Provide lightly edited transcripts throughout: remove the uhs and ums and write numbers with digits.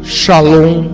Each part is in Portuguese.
Shalom,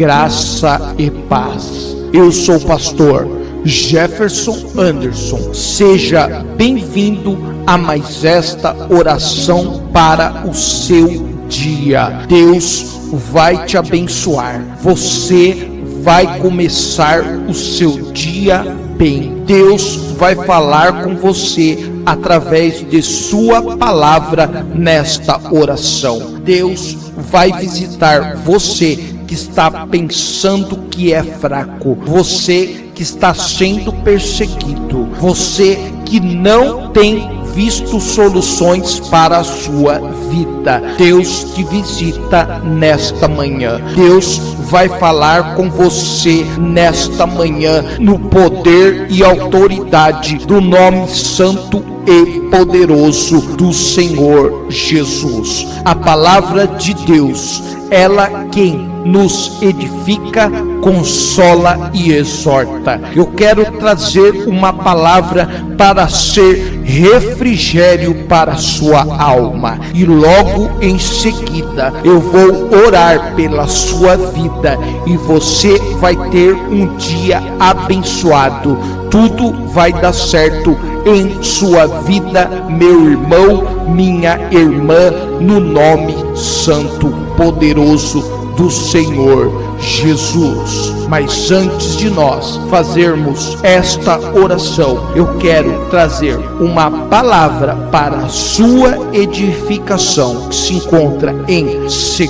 graça e paz. Eu sou o pastor Jefferson Anderson. Seja bem-vindo a mais esta oração para o seu dia. Deus vai te abençoar. Você vai começar o seu dia bem. Deus vai falar com você através de sua palavra nesta oração. Deus vai visitar você que está pensando que é fraco, você que está sendo perseguido, você que não tem visto soluções para a sua vida. Deus te visita nesta manhã. Deus vai falar com você nesta manhã no poder e autoridade do nome santo e poderoso do Senhor Jesus. A palavra de Deus, ela quem nos edifica, consola e exorta. Eu quero trazer uma palavra para ser refrigério para a sua alma, e logo em seguida eu vou orar pela sua vida e você vai ter um dia abençoado. Tudo vai dar certo em sua vida, meu irmão, minha irmã, no nome santo, poderoso do Senhor Jesus. Mas antes de nós fazermos esta oração, eu quero trazer uma palavra para a sua edificação, que se encontra em 2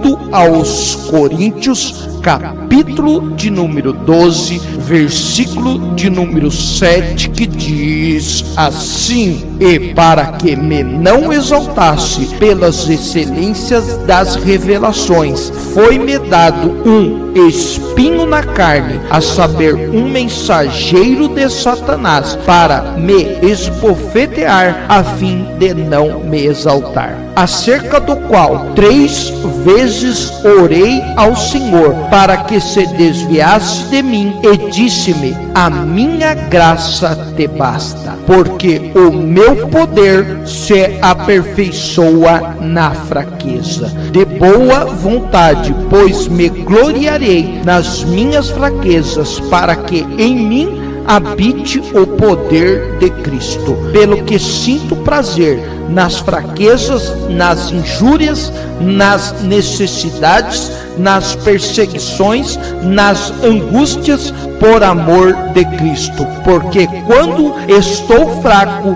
aos Coríntios, capítulo de número 12, versículo de número 7, que diz assim: e para que me não exaltasse pelas excelências das revelações, foi-me dado um espinho na carne, a saber, um mensageiro de Satanás, para me esbofetear, a fim de não me exaltar. Acerca do qual 3 vezes orei ao Senhor, para que se desviasse de mim, e disse-me: a minha graça te basta, porque o meu poder se aperfeiçoa na fraqueza. De boa vontade, pois me gloriarei nas minhas fraquezas, para que em mim habite o poder de Cristo. Pelo que sinto prazer nas fraquezas, nas injúrias, nas necessidades, nas perseguições, nas angústias, por amor de Cristo. Porque quando estou fraco,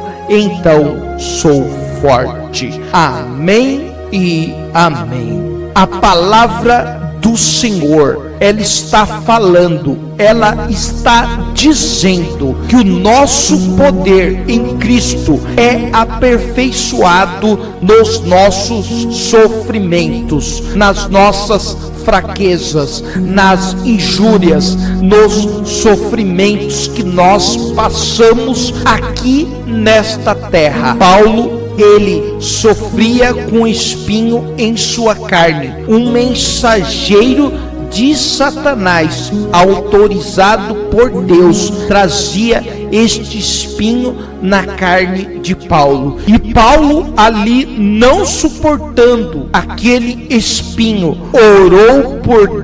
então sou forte. Amém e amém. A palavra do Senhor, ela está falando, ela está dizendo que o nosso poder em Cristo é aperfeiçoado nos nossos sofrimentos, nas nossas fraquezas, nas injúrias, nos sofrimentos que nós passamos aqui nesta terra. Paulo, ele sofria com espinho em sua carne, um mensageiro de Satanás, autorizado por Deus, trazia este espinho na carne de Paulo. E Paulo, ali não suportando aquele espinho, orou por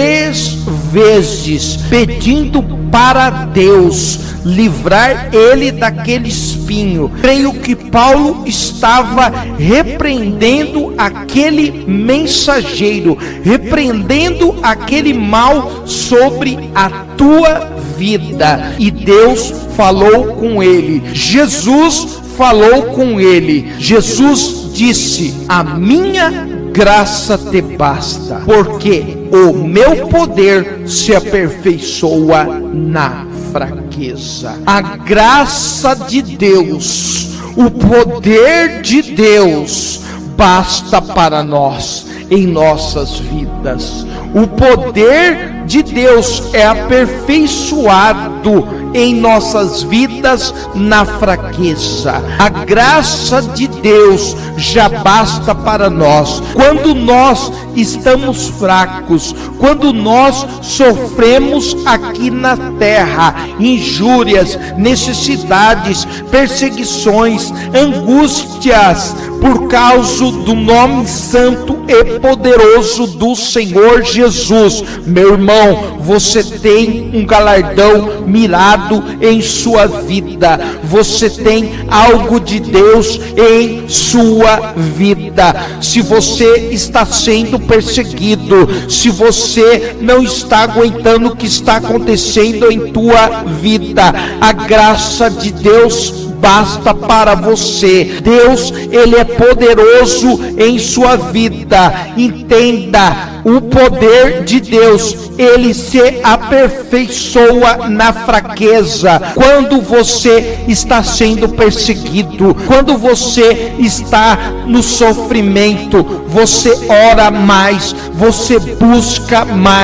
3 vezes, pedindo para Deus livrar ele daquele espinho. Creio que Paulo estava repreendendo aquele mensageiro, repreendendo aquele mal sobre a tua vida. E Deus falou com ele, Jesus falou com ele. Jesus disse: a minha graça te basta, porque o meu poder se aperfeiçoa na fraqueza. A graça de Deus, o poder de Deus basta para nós em nossas vidas. O poder de Deus é aperfeiçoado em nossas vidas na fraqueza. A graça de Deus já basta para nós. Quando nós estamos fracos, quando nós sofremos aqui na terra injúrias, necessidades, perseguições, angústias, por causa do nome santo e poderoso do Senhor Jesus, meu irmão, você tem um galardão mirado em sua vida, você tem algo de Deus em sua vida. Se você está sendo perseguido, se você não está aguentando o que está acontecendo em tua vida, a graça de Deus basta para você. Deus, Ele é poderoso em sua vida. Entenda, o poder de Deus, Ele se aperfeiçoa na fraqueza. Quando você está sendo perseguido, quando você está no sofrimento, você ora mais, você busca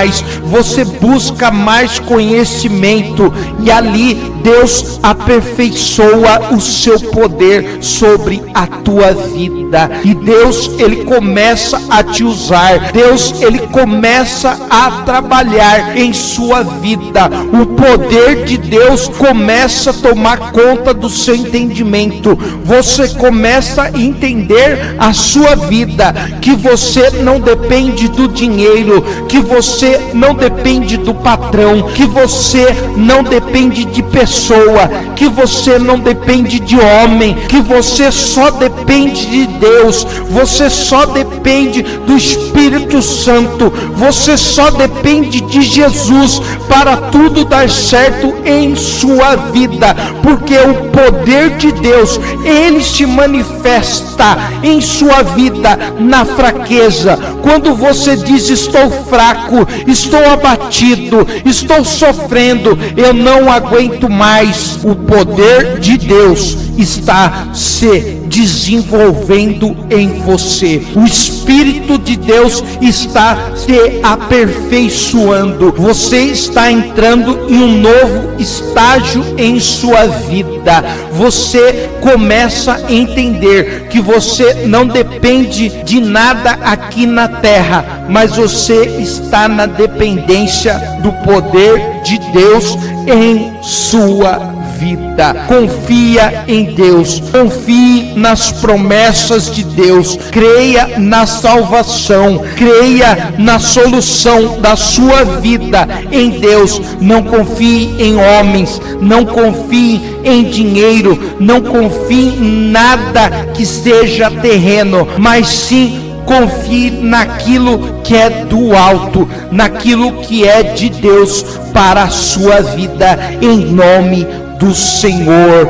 mais conhecimento, e ali Deus aperfeiçoa o seu poder sobre a tua vida. E Deus, Ele começa a te usar. Deus, Ele começa a trabalhar em sua vida. O poder de Deus começa a tomar conta do seu entendimento. Você começa a entender a sua vida, que você não depende do dinheiro, que você não depende do patrão, que você não depende de pessoa, que você não depende de homem, que você só depende de Deus, você só depende do Espírito Santo, você só depende de Jesus para tudo dar certo em sua vida, porque o poder de Deus, Ele se manifesta em sua vida na fraqueza. Quando você diz: estou fraco, estou abatido, estou sofrendo, eu não aguento mais, o poder de Deus está se desenvolvendo em você. O Espírito de Deus está se aperfeiçoando. Você está entrando em um novo estágio em sua vida. Você começa a entender que você não depende de nada aqui na terra, mas você está na dependência do poder de Deus em sua vida. Confia em Deus, confie nas promessas de Deus, creia na salvação, creia na solução da sua vida em Deus. Não confie em homens, não confie em dinheiro, não confie em nada que seja terreno, mas sim confie naquilo que é do alto, naquilo que é de Deus para a sua vida, em nome do Senhor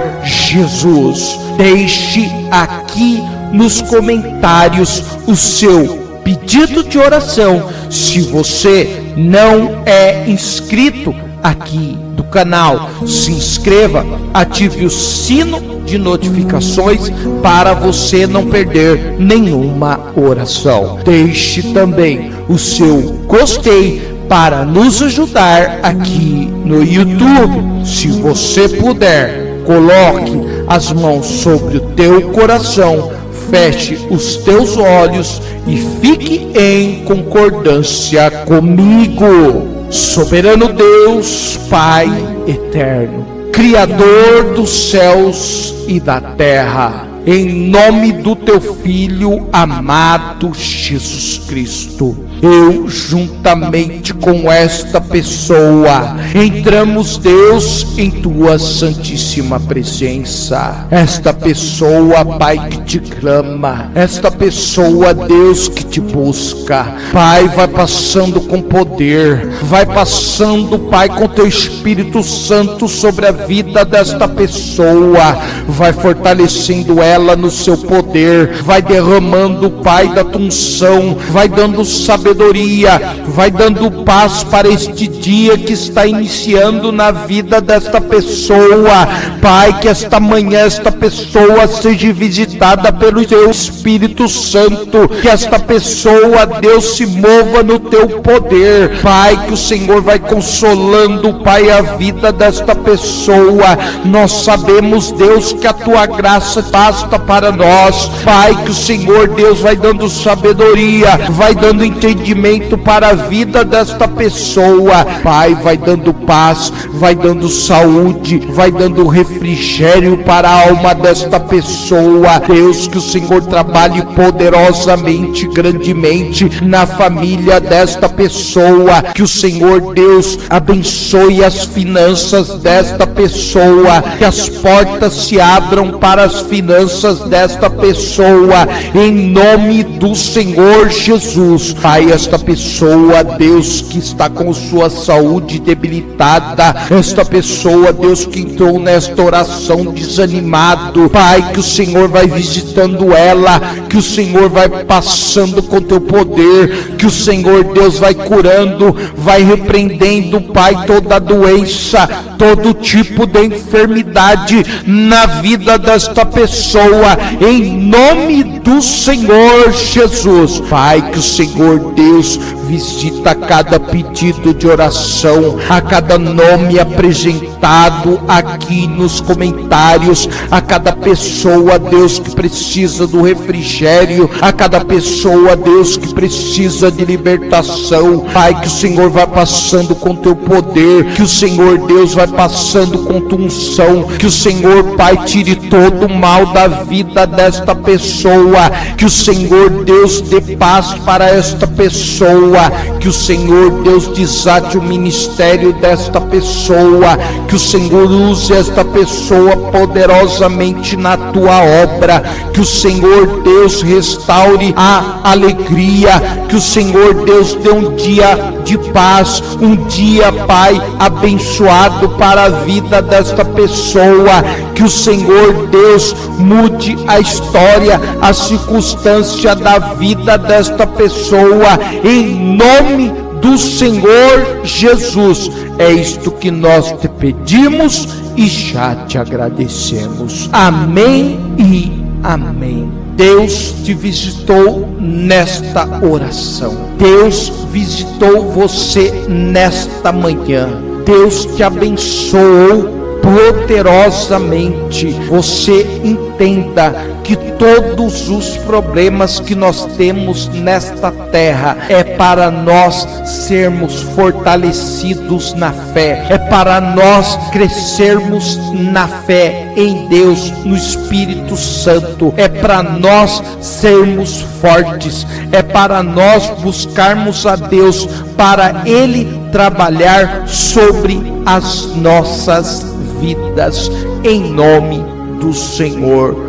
Jesus. Deixe aqui nos comentários o seu pedido de oração. Se você não é inscrito aqui do canal, se inscreva, ative o sino de notificações para você não perder nenhuma oração. Deixe também o seu gostei para nos ajudar aqui no YouTube. Se você puder, coloque as mãos sobre o teu coração, feche os teus olhos e fique em concordância comigo. Soberano Deus, Pai eterno, Criador dos céus e da terra, em nome do teu Filho amado Jesus Cristo, eu juntamente com esta pessoa entramos, Deus, em tua santíssima presença. Esta pessoa, Pai, que te clama, esta pessoa, Deus, que te busca, Pai, vai passando com poder, vai passando, Pai, com teu Espírito Santo sobre a vida desta pessoa, vai fortalecendo ela ela no seu poder, vai derramando, Pai, da tua unção, vai dando sabedoria, vai dando paz para este dia que está iniciando na vida desta pessoa. Pai, que esta manhã esta pessoa seja visitada pelo teu Espírito Santo, que esta pessoa, Deus, se mova no teu poder. Pai, que o Senhor vai consolando, Pai, a vida desta pessoa. Nós sabemos, Deus, que a tua graça basta para nós. Pai, que o Senhor, Deus, vai dando sabedoria, vai dando entendimento para a vida desta pessoa. Pai, vai dando paz, vai dando saúde, vai dando refrigério para a alma desta pessoa. Deus, que o Senhor trabalhe poderosamente, grandemente na família desta pessoa. Que o Senhor, Deus, abençoe as finanças desta pessoa, que as portas se abram para as finanças desta pessoa, em nome do Senhor Jesus. Pai, esta pessoa, Deus, que está com sua saúde debilitada, esta pessoa, Deus, que entrou nesta oração desanimado, Pai, que o Senhor vai visitando ela, que o Senhor vai passando com teu poder, que o Senhor, Deus, vai curando, vai repreendendo, Pai, toda doença, todo tipo de enfermidade na vida desta pessoa, em nome do Senhor Jesus. Pai, que o Senhor, Deus, visita cada pedido de oração, a cada nome apresentado aqui nos comentários, a cada pessoa, Deus, que precisa do refrigério, a cada pessoa, Deus, que precisa de libertação. Pai, que o Senhor vai passando com teu poder, que o Senhor, Deus, vai passando com tua unção, que o Senhor, Pai, tire todo o mal da vida desta pessoa, que o Senhor, Deus, dê paz para esta pessoa, que o Senhor, Deus, desate o ministério desta pessoa, que o Senhor use esta pessoa poderosamente na tua obra, que o Senhor, Deus, restaure a alegria, que o Senhor, Deus, dê um dia de paz, um dia, Pai, abençoado para a vida desta pessoa, que o Senhor, Deus, mude a história, a circunstância da vida desta pessoa, em nome do Senhor Jesus. É isto que nós te pedimos e já te agradecemos. Amém e amém. Deus te visitou nesta oração. Deus visitou você nesta manhã. Deus te abençoou poderosamente. Você entenda que todos os problemas que nós temos nesta terra é para nós sermos fortalecidos na fé, é para nós crescermos na fé em Deus, no Espírito Santo, é para nós sermos fortes, é para nós buscarmos a Deus, para Ele trabalhar sobre as nossas vidas, em nome do Senhor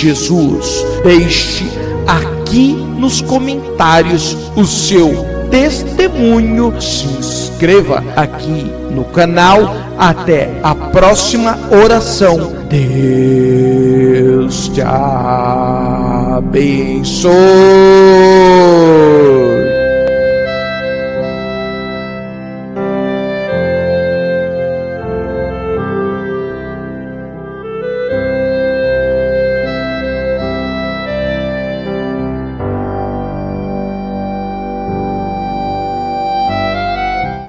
Jesus. Deixe aqui nos comentários o seu testemunho, se inscreva aqui no canal. Até a próxima oração. Deus te abençoe.